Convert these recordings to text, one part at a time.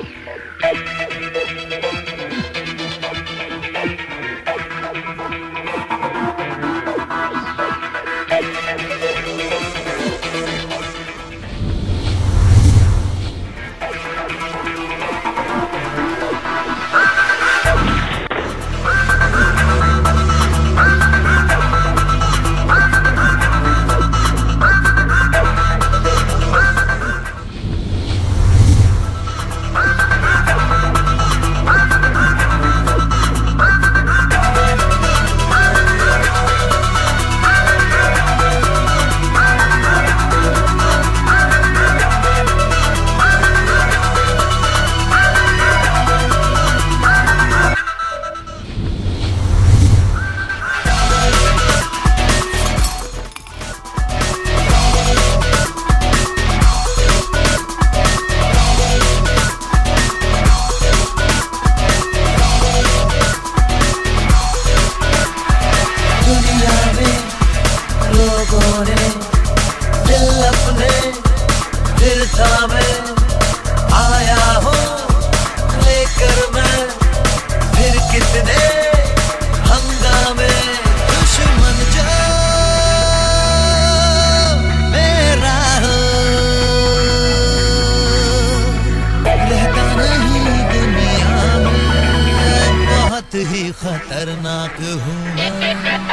ही खतरनाक हूँ मैं।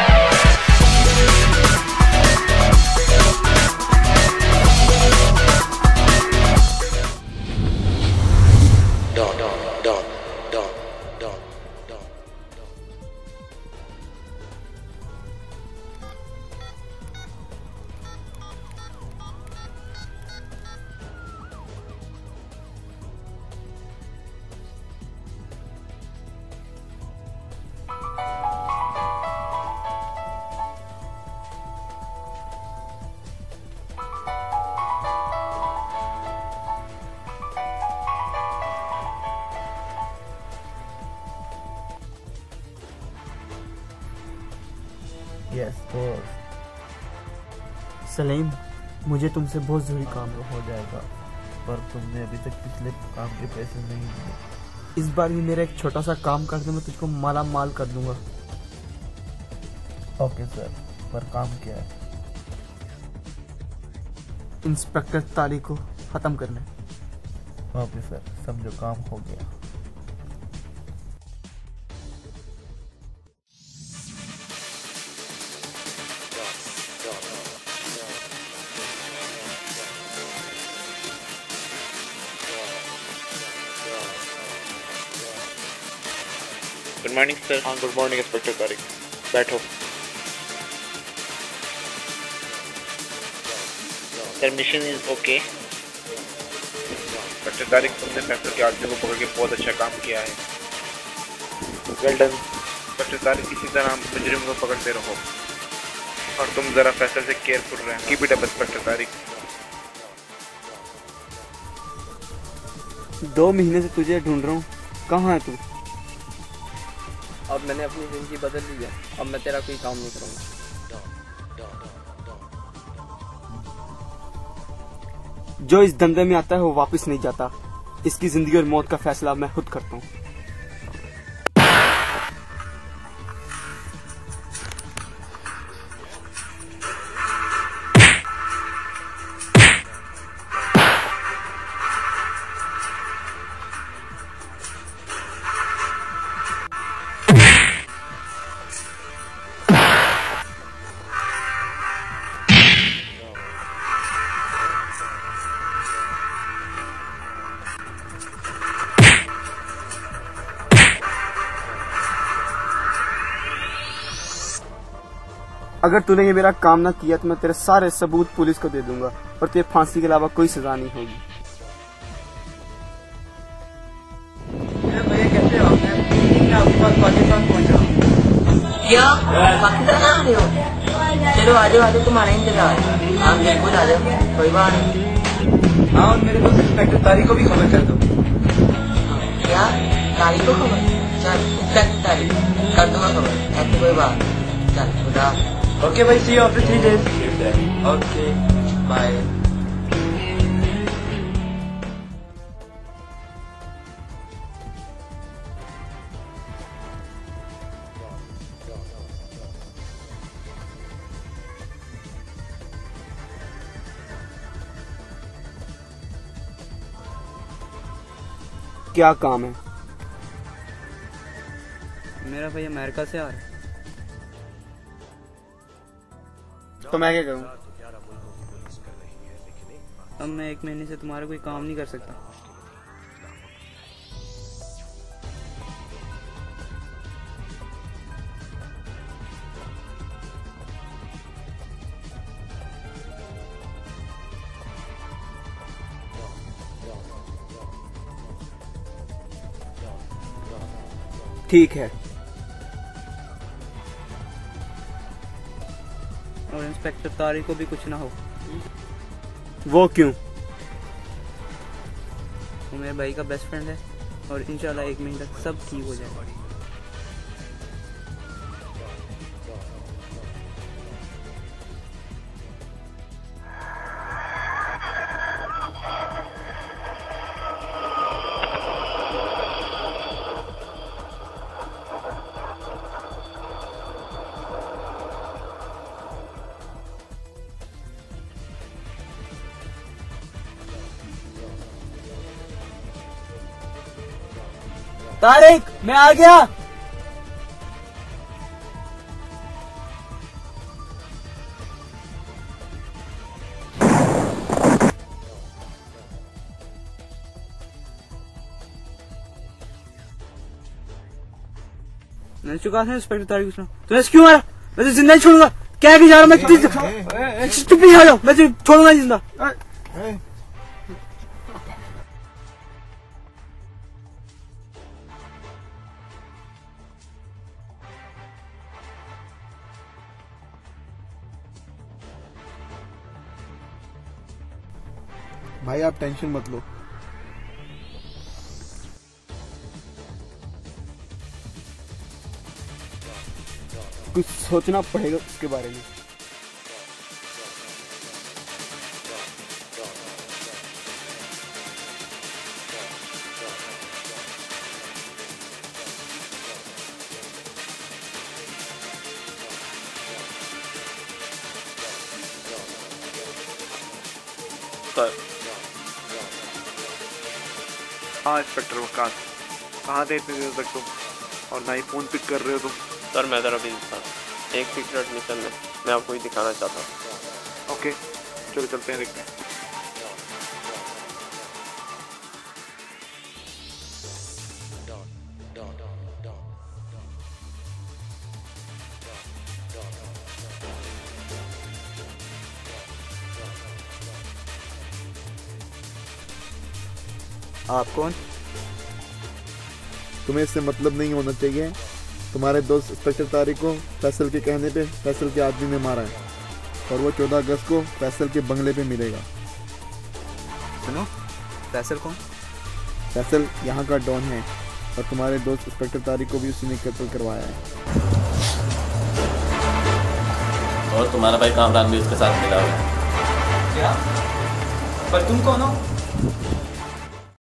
Yes boss. सलीम, मुझे तुमसे बहुत ज़रूरी काम है। हो जाएगा, पर तुमने अभी तक पिछले काम के पैसे नहीं दिए। इस बार भी मेरा एक छोटा सा काम कर दो, मैं तुझको माला माल कर दूंगा। ओके सर, पर काम क्या है? इंस्पेक्टर तारिक को ख़त्म करना है। ओके सर, समझो काम हो गया। Good morning sir. हाँ गुड मॉर्निंग इंस्पेक्टर तारिक, बैठो। Sir mission is okay. Inspector Tariq, तुमने फैक्ट्री के आदमी को पकड़ के बहुत अच्छा काम किया है। Well done. इंस्पेक्टर तारिक, इसी तरह मुजरिम को पकड़ते रहो और तुम जरा फैसल से केयरफुल रहना। Keep it up inspector Tariq. 2 महीने से तुझे ढूंढ रहा हूँ, कहाँ है तू? अब मैंने अपनी जिंदगी बदल ली है, अब मैं तेरा कोई काम नहीं करूँगा। जो इस धंधे में आता है वो वापस नहीं जाता। इसकी जिंदगी और मौत का फैसला मैं खुद करता हूँ। अगर तूने ये मेरा काम ना किया तो मैं तेरे सारे सबूत पुलिस को दे दूंगा और तुझे फांसी के अलावा कोई सजा नहीं होगी। भैया कैसे हो? मैं आपके पास पाकिस्तान पहुंचा। क्या पाकिस्तान आ रहे हो? चलो आ जाओ, तुम्हारा इंतजार है। आप बिल्कुल आ जाओ, कोई बात नहीं। हाँ, और मेरे दोस्त इंस्पेक्टर तारिक को भी खबर कर दो। क्या तारिक को खबर? चल इंस्पेक्टर तारिक कर दूंगा खबर, ऐसी कोई बात। चल खुदा। ओके भाई, see you after 3 days। Okay bye. क्या काम है? मेरा भाई अमेरिका से आ रहा है। तो मैं क्या करूं? अब मैं 1 महीने से तुम्हारा कोई काम नहीं कर सकता। ठीक है। और इंस्पेक्टर तारिक को भी कुछ ना हो। वो क्यों? वो मेरे भाई का बेस्ट फ्रेंड है और इंशाल्लाह 1 महीने तक सब ठीक हो जाएगा। तारिक, मैं आ गया। मैंने चुका था इंस्पेक्टर तारिक को। तुम्हें क्यों मारा? मैं तो जिंदा ही छोड़ूंगा। क्या जा रहा मैं? चुप ही आ जाओ, मैं तो छोड़ूंगा जिंदा। भाई आप टेंशन मत लो। कुछ सोचना पड़ेगा उसके बारे में। हाँ इंस्पेक्टर वकास, कहाँ थे इतनी देर तक तुम? और ना ही फोन पिक कर रहे हो तुम। सर मैं ज़रा बिजी था, एक सीक्रेट मिशन में मैं आपको ही दिखाना चाहता हूँ। ओके चलो चलते हैं, देखते हैं। आप कौन? तुम्हें इससे मतलब नहीं होना चाहिए। तुम्हारे दोस्त इंस्पेक्टर तारिक को फैसल के कहने पे फैसल के आदमी ने मारा है और वो 14 अगस्त को फैसल के बंगले पे मिलेगा। सुनो, फैसल कौन? फैसल यहाँ का डॉन है और तुम्हारे दोस्त इंस्पेक्टर तारिक को भी उसी ने कत्ल करवाया है। और तुम्हारा भाई कामरान भी उसके साथ मिला हुआ है। क्या? पर तुम कौन हो?